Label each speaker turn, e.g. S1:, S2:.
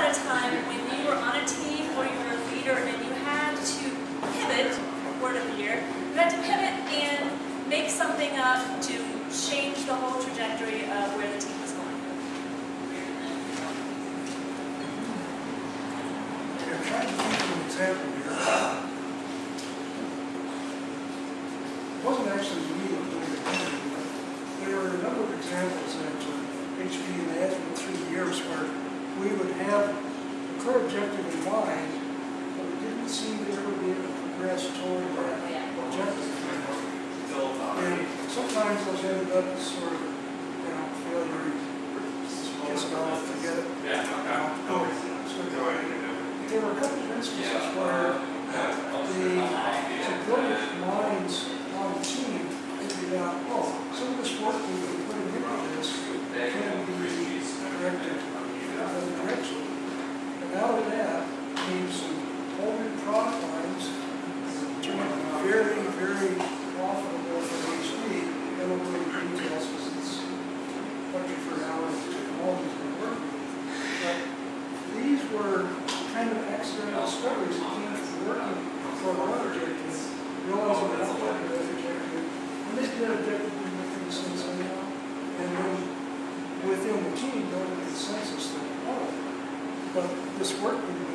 S1: about a time when you were on a team or you were a leader and you had to pivot, word of the year, you had to pivot and make something up to change the whole trajectory of where the team was going?
S2: I'm trying to think of an example here. It wasn't actually me that was doing the interview, but there were a number of examples at HP and Ed for 3 years where we would have a clear objective in mind, but we didn't seem to ever be able to progress toward that objective. And sometimes those ended up as sort of, failure, kiss it off, forget it. There were a couple of instances where the brilliant minds on the team figured out, some of this work we've been putting into this can be directed in another direction. And out of that came some whole new product lines that turned out to be very, very profitable for HP. I don't go into details because it's budget for hours of technology we're working with. But these were kind of accidental discoveries that came from working for one objective, realizing that that objective, and this did objective didn't make any sense anyhow, and then within the team, building a consensus that, but this work we